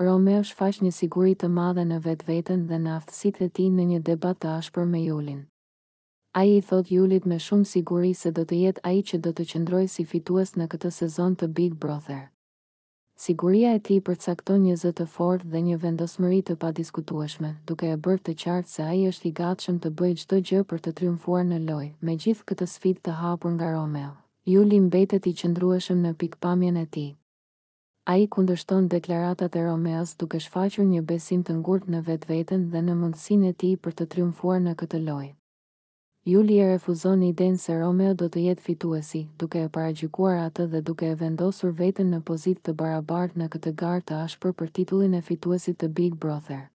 Romeo shfaq një siguri të madhe në vetveten dhe në aftësitë e tij në një debat të ashpër me Julin. Ai i thot Julit me shumë siguri se do të jetë ai që do të qëndrojë si fitues në këtë sezon të Big Brother. Siguria e tij përcakton një zë të fortë dhe një vendosmëri të padiskutueshme, duke e bërë të qartë se ai është i gatshëm të bëjë çdo gjë për të triumfuar në lojë. Me gjithë këtë sfidë të hapur nga Romeo, Juli mbetet i qëndrueshëm në pikpamjen e tij. Ai kundërshton deklaratat e Romeos duke shfaqur një besim të ngurtë në vetveten dhe në mundësinë e tij për të triumfuar në këtë lojë. Juli e refuzon idenë se Romeo do të jetë fituesi, duke e paragjykuar atë dhe duke e vendosur veten në pozitë të barabartë në këtë garë të ashpër për titullin e fituesit të Big Brother.